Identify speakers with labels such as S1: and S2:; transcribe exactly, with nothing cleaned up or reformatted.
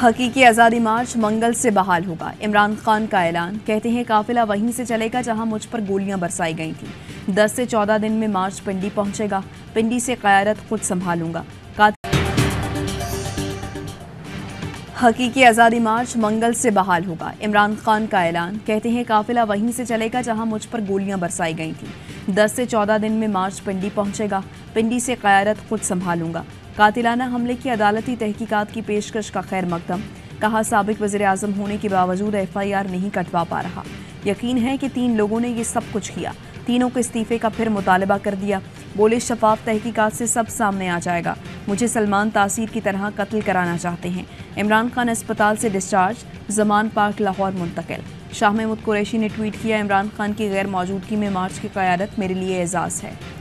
S1: हकीकी आज़ादी मार्च मंगल से बहाल होगा। इमरान खान का ऐलान। कहते हैं काफिला वहीं से चलेगा जहां मुझ पर गोलियां बरसाई गई थीं। दस से चौदह दिन में मार्च पिंडी पहुंचेगा। पिंडी से क़यादत खुद संभालूंगा। हकीकी आज़ादी मार्च मंगल से बहाल होगा। इमरान खान का ऐलान। कहते हैं काफिला वहीं से चलेगा जहां मुझ पर गोलियां बरसाई गई थीं। दस से चौदह दिन में मार्च पिंडी पहुंचेगा। पिंडी से क़यादत खुद संभालूंगा। कातिलाना हमले की अदालती तहकीकात की पेशकश का खैर मकदम। कहा साबिक वज़ीर आज़म होने के बावजूद एफ आई आर नहीं कटवा पा रहा। यकीन है कि तीन लोगों ने ये सब कुछ किया। तीनों के इस्तीफे का फिर मुतालबा कर दिया। बोले शफाफ तहकीकात से सब सामने आ जाएगा। मुझे सलमान तासीर की तरह कत्ल कराना चाहते हैं। इमरान खान अस्पताल से डिस्चार्ज, जमान पार्क लाहौर मुंतकिल। शाह महमूद कुरैशी ने ट्वीट किया, इमरान खान की गैर मौजूदगी में मार्च की क़यादत मेरे लिए एजाज़ है।